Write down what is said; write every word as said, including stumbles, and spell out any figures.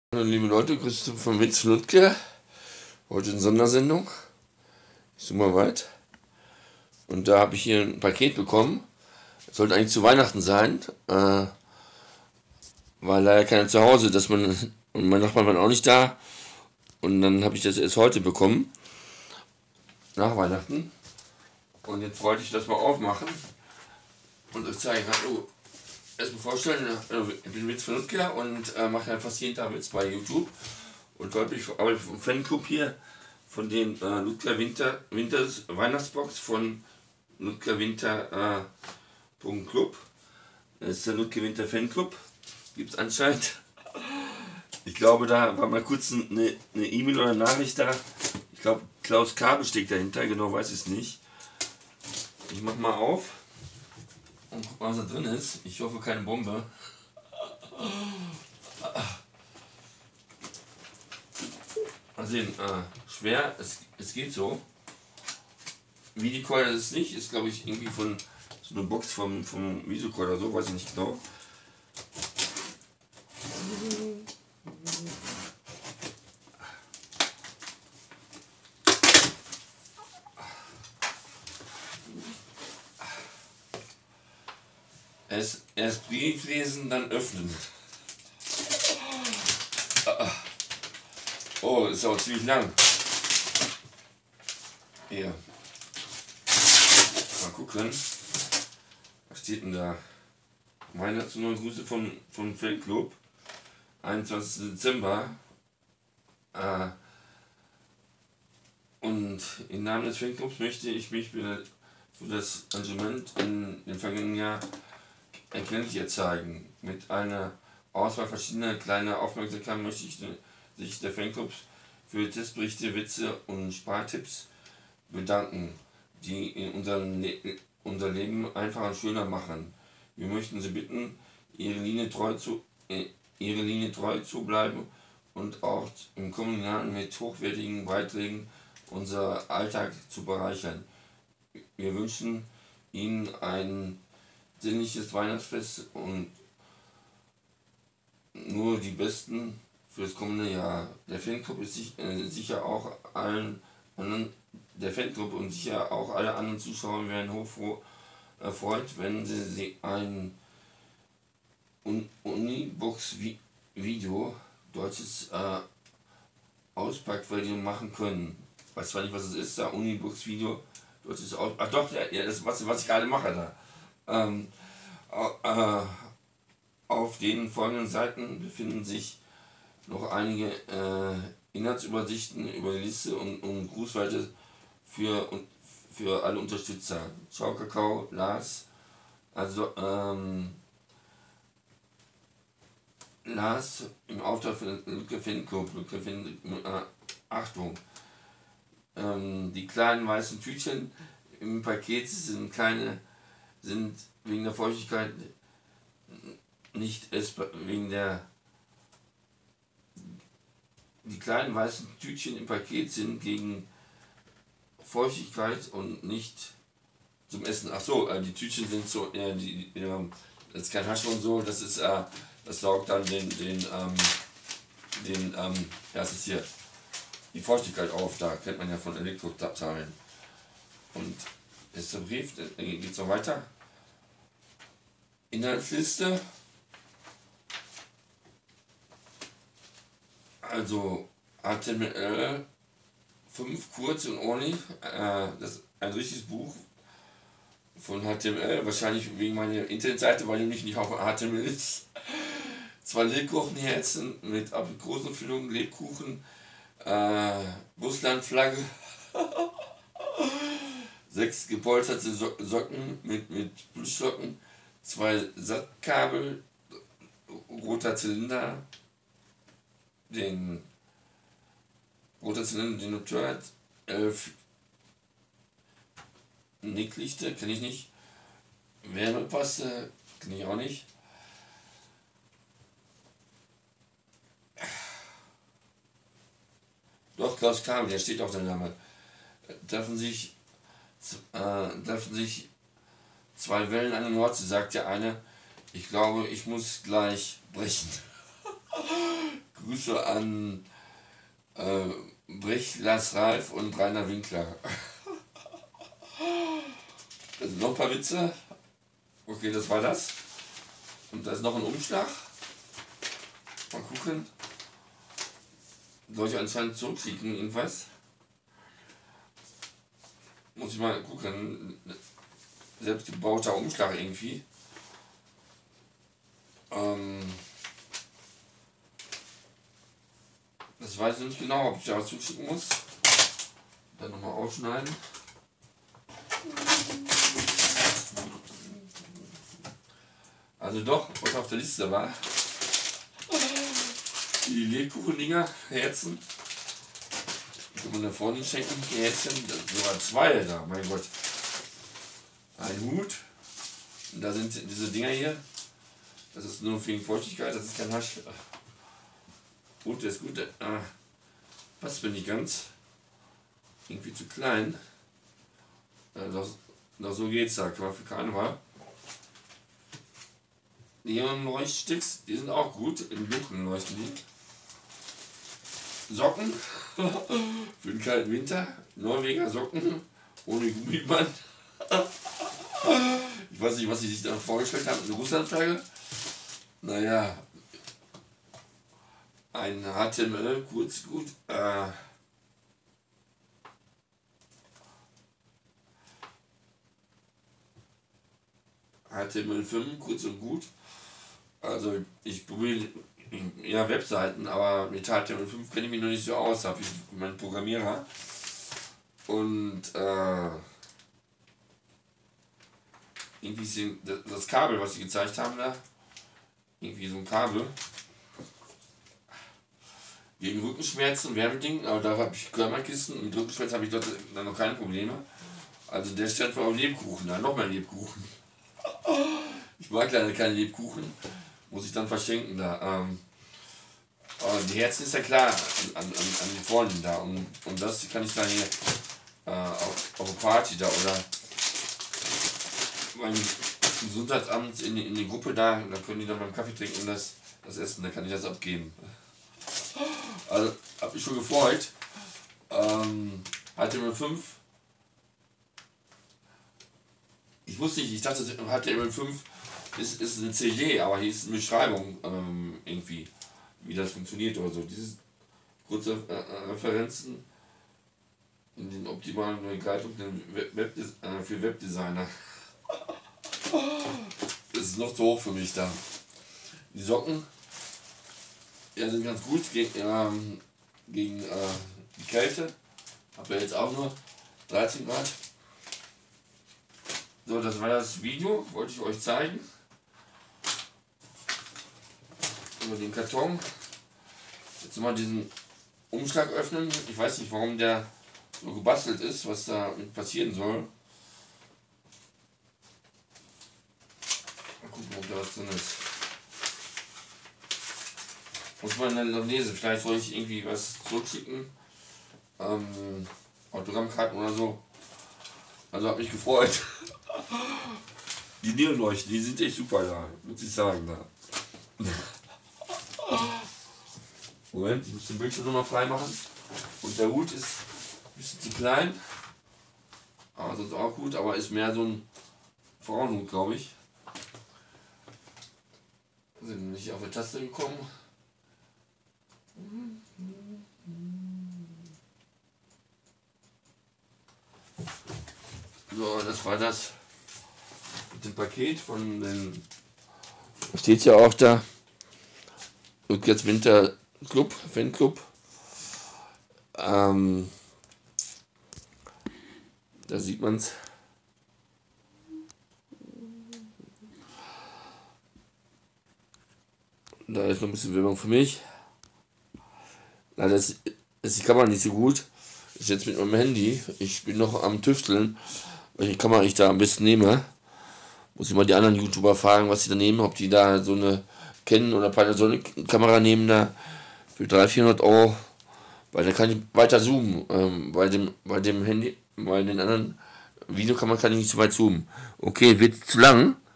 Hallo liebe Leute, Grüße von Vince Lutke. Heute in Sondersendung. Ich suche mal weit. Und da habe ich hier ein Paket bekommen. Das sollte eigentlich zu Weihnachten sein. Äh, war leider keiner zu Hause. Dass man, und mein Nachbarn waren auch nicht da. Und dann habe ich das erst heute bekommen. Nach Weihnachten. Und jetzt wollte ich das mal aufmachen. Und euch zeigen. Hallo. Erstmal vorstellen, ich bin Vince Lutke und äh, mache ja fast jeden Tag Witz bei YouTube. Und heute bin ich arbeite vom Fanclub hier von den äh, Ludger Winter Winters Weihnachtsbox von Ludger Winter äh, Club. Das ist der Ludger Winter Fanclub. Gibt es anscheinend. Ich glaube, da war mal kurz eine E-Mail oder eine Nachricht da. Ich glaube, Klaus Kabel steckt dahinter, genau weiß ich es nicht. Ich mach mal auf und guck mal, was da drin ist. Ich hoffe, keine Bombe. Mal sehen, äh, schwer, es, es geht so. Videocaller ist es nicht, ist glaube ich irgendwie von so eine Box vom, vom Videocaller oder so, weiß ich nicht genau. Erst, erst Brief lesen, dann öffnen. Oh, ist auch ziemlich lang. Hier. Mal gucken. Was steht denn da? Weihnachten neue Grüße vom, vom Fanclub. einundzwanzigsten Dezember. Äh, und im Namen des Fanclubs möchte ich mich für das Engagement in dem vergangenen Jahr erkenntlich zeigen. Mit einer Auswahl verschiedener kleiner Aufmerksamkeiten möchte ich sich der Fanclubs für Testberichte, Witze und Spartipps bedanken, die unser, Le unser Leben einfacher und schöner machen. Wir möchten Sie bitten, Ihre Linie treu zu, äh, Ihre Linie treu zu bleiben und auch im kommenden Jahr mit hochwertigen Beiträgen unser Alltag zu bereichern. Wir wünschen Ihnen ein sinnliches Weihnachtsfest und nur die Besten für das kommende Jahr. Der Fanclub ist sich, äh, sicher auch allen anderen, der Fanclub und sicher auch alle anderen Zuschauer werden hochfroh erfreut, wenn sie, sie ein Un Unibox-Video, deutsches äh, Auspackvideo machen können. Ich weiß zwar nicht, was es ist, da Unibox-Video, deutsches Aus... Ach doch, ja, ja, das was, was ich gerade mache da. Ähm, äh, auf den folgenden Seiten befinden sich noch einige äh, Inhaltsübersichten über die Liste und, und Grußweite für, für alle Unterstützer. Ciao Kakao, Lars, also ähm, Lars im Auftrag für den Ludger Fanclub, Ludger Fan, äh, Achtung, ähm, die kleinen weißen Tütchen im Paket sind keine, sind wegen der Feuchtigkeit nicht essbar, wegen der Die kleinen weißen Tütchen im Paket sind gegen Feuchtigkeit und nicht zum Essen. Ach so, äh, die Tütchen sind so, äh, die, die, äh, das ist kein Hasch und so, das ist, äh, das saugt dann den, den, ähm, den, ähm, ja, das ist hier, die Feuchtigkeit auf, da kennt man ja von Elektroteilen. Und ist der Brief, dann geht es noch weiter. Inhaltsliste. Also H T M L fünf, kurz und ohne, äh, das ist ein richtiges Buch von H T M L, wahrscheinlich wegen meiner Internetseite, weil nämlich nicht auf H T M L ist. Zwei Lebkuchenherzen mit Aprikosenfüllung, Lebkuchen, äh, Russlandflagge, sechs gepolsterte so Socken mit, mit Plüschsocken, zwei Sattkabel, roter Zylinder, den roter Zylinder, den Notar hat, elf Nicklichter, kenne ich nicht, Wärmepaste, kenne ich auch nicht, doch Klaus Kabel, der steht auf der Name, treffen sich, äh, treffen sich zwei Wellen an der Nordsee, sagt der eine, ich glaube, ich muss gleich brechen. Grüße an äh, Brech, Lars Ralf und Rainer Winkler. Also noch ein paar Witze. Okay, das war das. Und da ist noch ein Umschlag. Mal gucken. Soll ich anscheinend zurückschicken, irgendwas? Muss ich mal gucken. Selbstgebauter Umschlag irgendwie. Ähm, das weiß ich nicht genau, ob ich da was zuschicken muss. Dann nochmal aufschneiden. Also doch, was auf der Liste war. Die Lebkuchendinger, Herzen. Kann man da vorne schenken, die Herzchen. Sogar zwei da, mein Gott. Ein Hut. Und da sind diese Dinger hier. Das ist nur wegen Feuchtigkeit, das ist kein Hasch. Gut, der ist gut. Ah, passt mir nicht ganz. Irgendwie zu klein. Ja, doch, doch so geht's da, kann man für Karneval. Neonleuchtsticks, die sind auch gut. Im Dunkeln leuchten die. Socken für den kalten Winter. Norweger Socken ohne Gummiband. Ich weiß nicht, was sie sich da vorgestellt haben. Eine Russlandflagge. Naja. Ein H T M L, kurz, gut. Äh, H T M L fünf, kurz und gut. Also ich probiere ja Webseiten, aber mit H T M L fünf kenne ich mich noch nicht so aus, habe ich meinen Programmierer. Und äh, irgendwie ist das Kabel, was sie gezeigt haben da, irgendwie so ein Kabel gegen Rückenschmerzen, Wärmeding, aber da habe ich Körperkissen und mit Rückenschmerzen habe ich dort dann noch keine Probleme. Also der stand vor auf Lebkuchen, da noch mehr Lebkuchen. Ich mag leider keine Lebkuchen, muss ich dann verschenken da. Ähm, aber die Herzen ist ja klar an, an, an die Freunden da und, und das kann ich dann hier äh, auf, auf eine Party da oder beim Gesundheitsamt in, in die Gruppe da, da können die dann beim Kaffee trinken und das, das essen, da kann ich das abgeben. Also hab mich schon gefreut. Ähm, H T M L fünf. Ich wusste nicht, ich dachte H T M L fünf ist, ist eine C D, aber hier ist eine Beschreibung ähm, irgendwie, wie das funktioniert oder so. Diese kurze äh, Referenzen in den optimalen Begleitungen Web, Web, äh, für Webdesigner. Das ist noch zu hoch für mich da. Die Socken ja, sind ganz gut gegen, ähm, gegen äh, die Kälte. Hab ja jetzt auch nur dreizehn Grad. So, das war das Video, wollte ich euch zeigen. Über den Karton. Jetzt mal diesen Umschlag öffnen. Ich weiß nicht, warum der so gebastelt ist, was da mit passieren soll. Mal gucken, ob da was drin ist. Muss man dann noch lesen. Vielleicht soll ich irgendwie was zurückschicken. Ähm, Autogrammkarten oder so. Also hat mich gefreut. Die Neonleuchten, die sind echt super da, muss ich sagen. Da. Moment, ich muss den Bildschirm nochmal frei machen. Und der Hut ist ein bisschen zu klein. Aber sonst auch gut, aber ist mehr so ein Frauenhut, glaube ich. Sind nicht auf die Taste gekommen. So, das war das mit dem Paket von den. Steht ja auch da. Rückwärts Winter Club, Fanclub. Ähm, da sieht man es. Da ist noch ein bisschen Werbung für mich. Leider ist, ist die Kamera nicht so gut. Ich jetzt mit meinem Handy. Ich bin noch am Tüfteln, welche Kamera ich da am besten nehme. Muss ich mal die anderen YouTuber fragen, was sie da nehmen. Ob die da so eine Canon oder Panasonic-Kamera nehmen da für dreihundert, vierhundert Euro. Weil da kann ich weiter zoomen. Ähm, bei, dem, bei dem Handy, bei den anderen Videokameras kann ich nicht so weit zoomen. Okay, wird zu lang.